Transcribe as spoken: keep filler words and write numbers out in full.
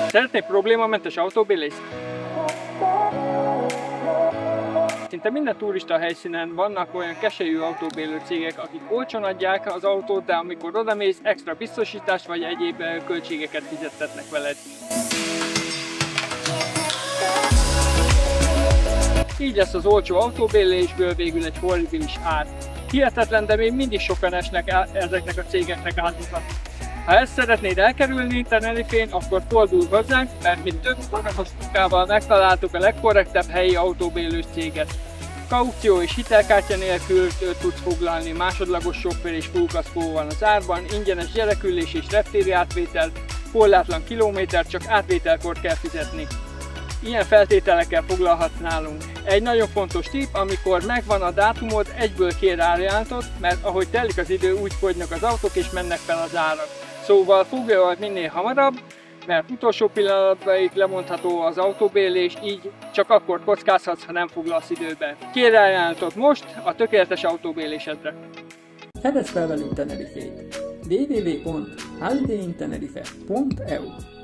Szeretnél problémamentes autóbérlést? Szinte minden turista helyszínen vannak olyan keselyű autóbérlő cégek, akik olcsón adják az autót, de amikor odamész, extra biztosítást vagy egyéb költségeket fizettetnek veled. Így lesz az olcsó autóbérlésből végül egy horribilis ár. Hihetetlen, de még mindig sokan esnek ezeknek a cégeknek áldozat. Ha ezt szeretnéd elkerülni Tenerifén, akkor fordulj hozzánk, mert mi több hónapos munkával megtaláltuk a legkorrektebb helyi autóbérlős céget. Kaució és hitelkártya nélkül tudsz foglalni, másodlagos sofőr és fullkaszkó van az árban, ingyenes gyerekülés és reptéri átvétel, korlátlan kilométer, csak átvételkor kell fizetni. Ilyen feltételekkel foglalhatsz nálunk. Egy nagyon fontos tipp, amikor megvan a dátumod, egyből kér árajánlatot, mert ahogy telik az idő, úgy fogynak az autók és mennek fel az árak. Szóval foglalj minél hamarabb, mert utolsó pillanatban lemondható az autóbérlés, így csak akkor kockázhatsz, ha nem foglalsz időben. Kérj ajánlatot most a tökéletes autóbérlésedre. Fedezd fel velünk Tenerifét! w w w pont holiday in tenerife pont e u